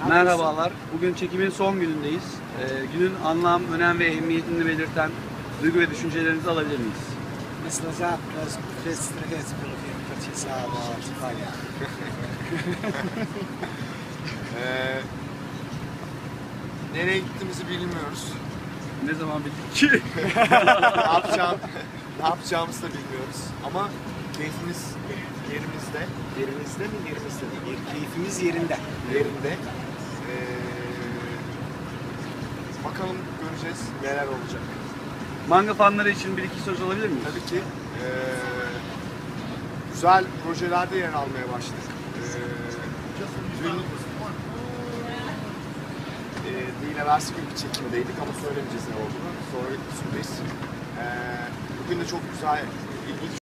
Merhabalar. Bugün çekimin son günündeyiz. Günün anlam, önem ve ehemmiyetini belirten duygu ve düşüncelerinizi alabilir miyiz? مثل ذاك لازم تسترجع تقول في كتير صعبة صغيرة. Nereye gittiğimizi bilmiyoruz. Ne zaman bildik ki? Ne yapacağımızı da bilmiyoruz. Ama keyfimiz yerimizde. Yerimizde mi? Yerimizde mi? Keyfimiz yerinde. Yerinde. Bakalım göreceğiz neler olacak. Manga fanları için bir iki söz alabilir miyiz? Tabii ki güzel projelerde yer almaya başladık. Dün değil evvelsi gün bir çekimdeydik ama söylemeyeceğiz ne olduğunu. Sonra sürpriz. Bugün de çok güzel, ilginç